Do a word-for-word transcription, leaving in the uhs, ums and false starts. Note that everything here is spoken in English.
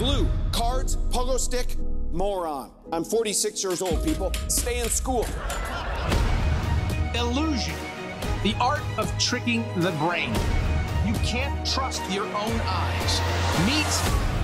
Glue, cards, pogo stick, moron. I'm forty-six years old, people. Stay in school. Illusion, the art of tricking the brain. You can't trust your own eyes. Meet